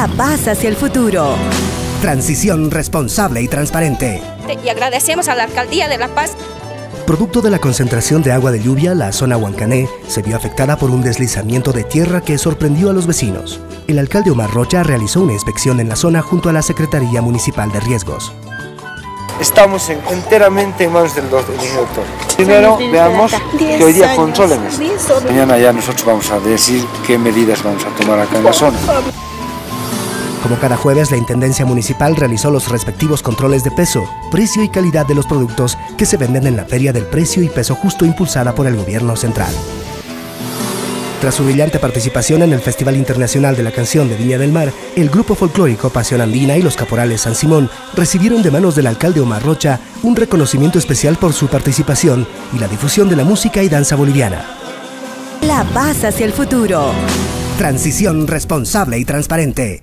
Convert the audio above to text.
La paz hacia el futuro. Transición responsable y transparente. Y agradecemos a la Alcaldía de La Paz. Producto de la concentración de agua de lluvia, la zona Huancané se vio afectada por un deslizamiento de tierra que sorprendió a los vecinos. El alcalde Omar Rocha realizó una inspección en la zona junto a la Secretaría Municipal de Riesgos. Estamos enteramente en manos del doctor. Primero veamos que hoy día controlen esto. Mañana ya nosotros vamos a decir qué medidas vamos a tomar acá en la zona. Como cada jueves, la Intendencia Municipal realizó los respectivos controles de peso, precio y calidad de los productos que se venden en la Feria del Precio y Peso Justo impulsada por el Gobierno Central. Tras su brillante participación en el Festival Internacional de la Canción de Viña del Mar, el grupo folclórico Pasión Andina y los Caporales San Simón recibieron de manos del alcalde Omar Rocha un reconocimiento especial por su participación y la difusión de la música y danza boliviana. La paz hacia el futuro. Transición responsable y transparente.